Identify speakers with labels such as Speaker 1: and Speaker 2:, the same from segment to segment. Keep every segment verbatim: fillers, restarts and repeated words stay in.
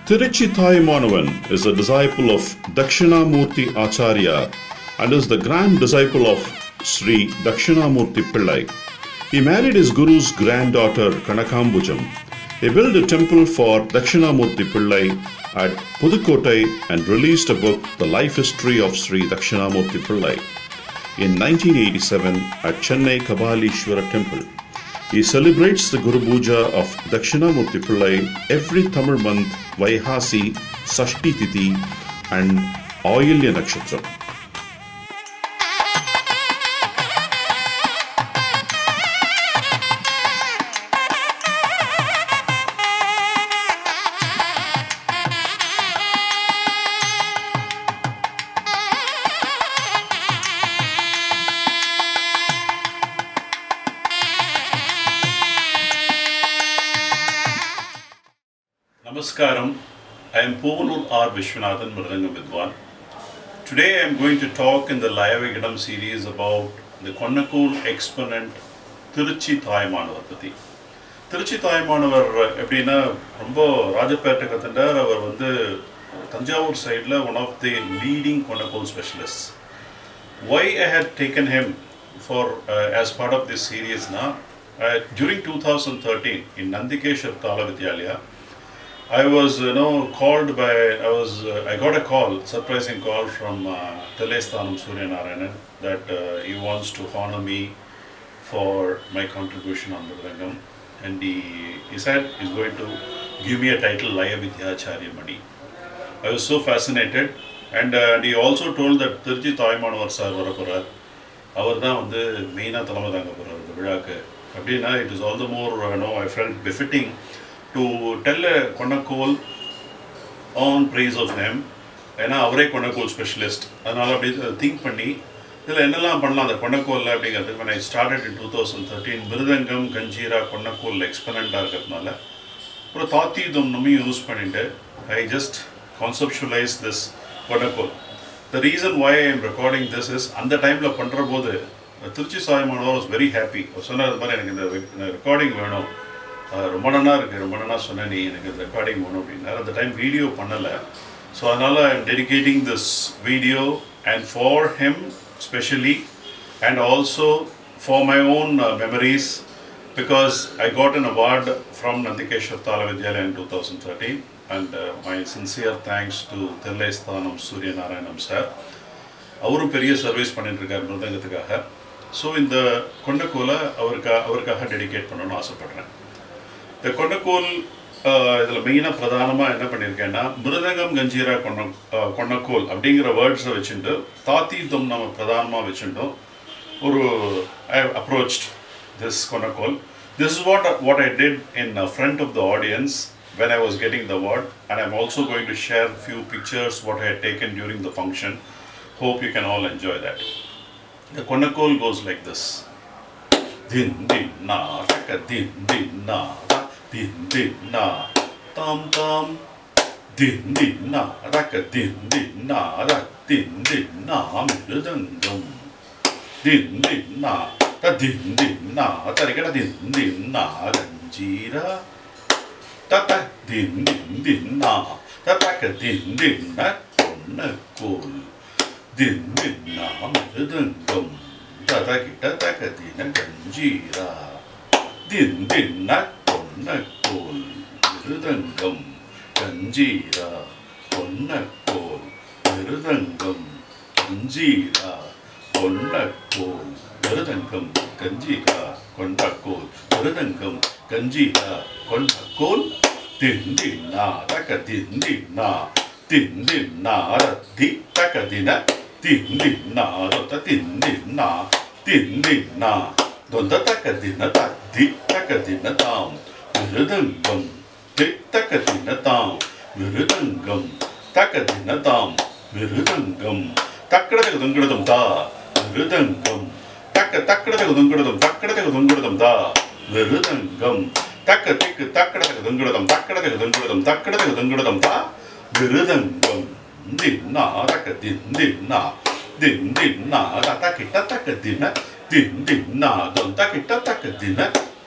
Speaker 1: Tiruchi Thayumanavan is a disciple of Dakshinamurti Acharya and is the grand disciple of Sri Dakshinamurti Pillai. He married his guru's granddaughter Kanakambujam. He built a temple for Dakshinamurti Pillai at Pudukottai and released a book, The Life History of Sri Dakshinamurti Pillai, in nineteen eighty-seven at Chennai Kabalishwara Temple. He celebrates the Guru Puja of Dakshinamurti Pillai every Tamil month, Vaihasi, Sashti Tithi and Ailya Nakshatra.
Speaker 2: Namaskaram, I am Povalur R. Vishwanathan Mridangam Vidwan. Today I am going to talk in the Layavigadam series about the Konnakol exponent Tiruchi Thayumanavar Pati. Tiruchi Thayumanavar எப்படின்னா ரொம்ப ராஜபேட்டை கத்தண்டார். அவர் வந்து தஞ்சாவூர் சைடில் one of the leading Konnakol specialists. Why I had taken him for uh, as part of this series now, uh, during two thousand thirteen in Nandikeshwar Kala Vidyalaya, I was, you know, called by, I was, uh, I got a call, surprising call from uh, Thelesthanam Suryanarayanan that uh, he wants to honor me for my contribution on Mridangam, and he, he said he's going to give me a title Laya Vidyacharya Mani. I was so fascinated, and, uh, and he also told that Tiruchi Thayumanavar sir varaporar, அவர் தான் வந்து மெயினாக தலைமை தாங்க போகிறார் இந்த விழாக்கு அப்படின்னா, it is all the more, you know, I felt befitting to tell a Konnakol on praise of him. ஏன்னா அவரே Konnakol specialist. அதனால் அப்படி திங்க் பண்ணி இதில் என்னெல்லாம் பண்ணலாம் அந்த Konnakolல அப்படிங்கிறதுக்கு when I started in two thousand thirteen, mridangam kanjira Konnakol எக்ஸ்பனண்ட்டாக இருக்கிறதுனால ஒரு தாத்தி தும்னமையும் யூஸ் பண்ணிட்டு I just conceptualized this Konnakol. The reason why I am recording this is அந்த டைமில் பண்ணுற போது Trichy Thayumanavar was very happy. சொன்னார் இது மாதிரி எனக்கு இந்த ரெக்கார்டிங் வேணும், ரொம்ப நல்லா இருக்குது, ரொம்ப நல்லா சொன்னேன் நீ, எனக்கு இந்த ரெக்கார்டிங் வேணும் அப்படின்னாரு. அந்த டைம் வீடியோ பண்ணலை. ஸோ அதனால் I am dedicating this video and for him specially and also for my own memories, because I got an award from Nandikeshwar Tala Vidyalaya in two thousand thirteen, and uh, my sincere thanks to Thelesthanam Suryanarayanam sir. அவரும் பெரிய service பண்ணிட்டுருக்கார் மிருதங்கத்துக்காக. So இந்த கொண்டக்கோலை அவருக்கா அவருக்காக dedicate பண்ணணும்னு ஆசைப்பட்றேன். இந்த கொன்னக்கோல் இதில் மெயினாக பிரதானமாக என்ன பண்ணியிருக்கேன்னா, மிருதங்கம் கஞ்சீரா கொன்ன கொன்னக்கோல் அப்படிங்கிற வேர்ட்ஸை வச்சுட்டு தாத்தீத்தம் நம்ம பிரதானமாக வச்சுட்டோம் ஒரு I approached this konnakol. This is what what I did in front of the audience when I was getting the award, and I'm also going to share few pictures what I had taken during the function. Hope you can all enjoy that. The Konnakol goes like this. Din din na taka din din na din din na tam tam din din na taka din din na ra din din na mridangam din din na ta din din na tarikada din din na ganjira ta ta din din din na ta taka din din na Konnakol din din na mridangam Tatakita takatina ganjira din din na Konnakol Mridangam ganjira Konnakol Mridangam ganjira Konnakol Mridangam ganjira Konnakol Mridangam ganjira Konnakol din din na takatin din na din din na rati takatina din din na dota din din na din din na dota takadina ta di takadina tam mridangam di takadina tam mridangam takadina tam mridangam takkadaka dungadam ta mridangam takka takkadaka dungadam takkadaka dungadam ta mridangam takka tik takkadaka dungadam takkadaka dungadam takkadaka dungadam ta mridangam din na taka din din na din din na ta kita taka dina din din na don ta kita taka dina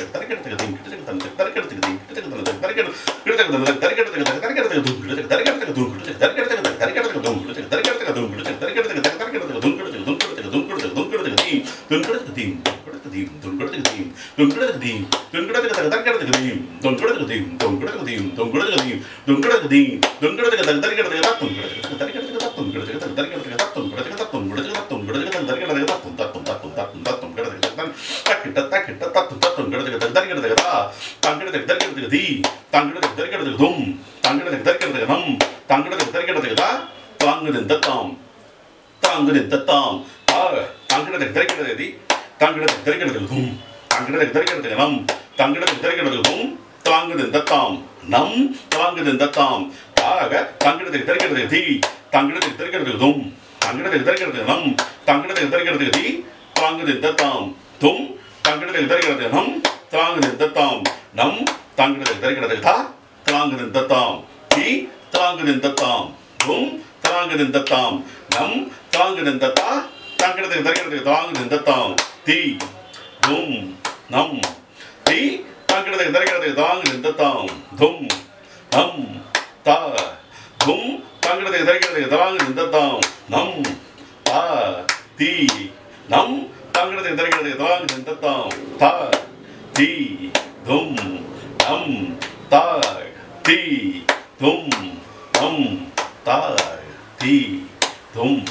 Speaker 2: Tang தாங்குதிந்தத்தாம் தும் தாங்குதிந்தத்தாம் நம் தாங்குதிந்தத்தா தாங்கிறதுக்கு தரிக்கிறதுக்கு தாங்குதிந்தத்தாம் தி தும் நம் தி தாங்கிறதுக்கு தரிக்கிறதுக்கு தாங்குதிந்தத்தாம் தும் நம் தா தும் தாங்கிறதுக்கு தரிக்கிறதுக்கு தாங்குதிந்தத்தாம் நம் தா தி நம் தாங்கிறதுக்கு தரிக்கிறதுக்கு தாங்குதிந்தத்தாம் தா தி தும் நம் தா தி தும் நம் தா தி தும்.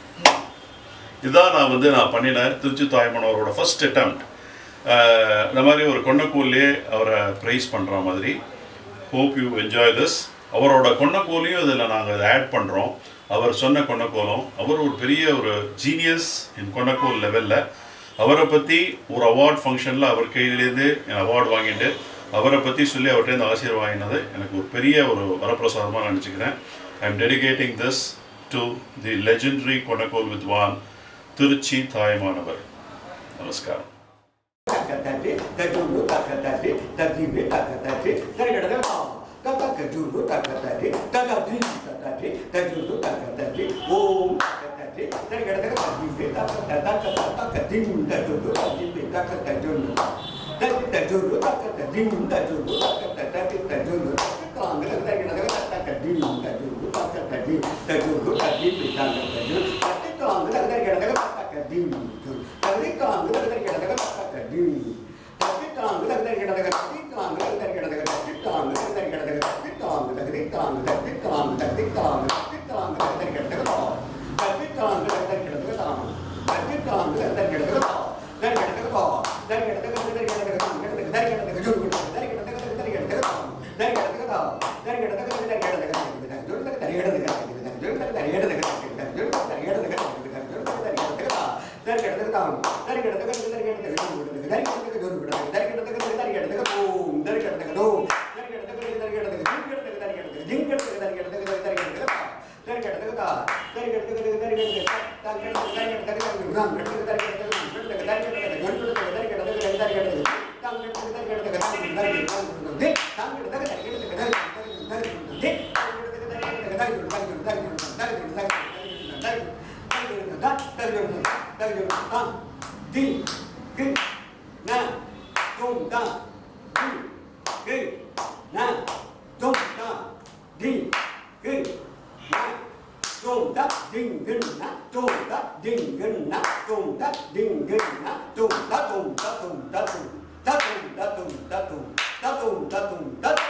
Speaker 2: இதுதான் நான் வந்து நான் பண்ணினேன் திருச்சி தாய்மானவரோட ஃபர்ஸ்ட் அட்டெம்ப்ட். இந்த மாதிரி ஒரு கொன்னக்கூல்லே அவரை ப்ரைஸ் பண்ணுற மாதிரி. Hope you enjoy this. அவரோட கொன்னக்கூலையும் இதில் நாங்கள் இதை ஆட் பண்ணுறோம். அவர் சொன்ன கொன்னக்கூலம், அவர் ஒரு பெரிய ஒரு ஜீனியஸ் இன் கொன்னக்கூல் லெவலில். அவரை பற்றி ஒரு அவார்ட் ஃபங்க்ஷனில் அவர் கையிலேருந்து அவார்டு வாங்கிட்டு அவரை பற்றி சொல்லி அவர்கிட்ட ஆசிரியர் வாங்கினது எனக்கு ஒரு பெரிய ஒரு வரப்பிரசாதமாக நினச்சிக்கிறேன். I am dedicating this to the legendary konnakol வித்வான் திருச்சி தாய்மானவர். நமஸ்காரம்.
Speaker 3: Datum, datum, datum, datum, datum, datum, datum, datum, datum.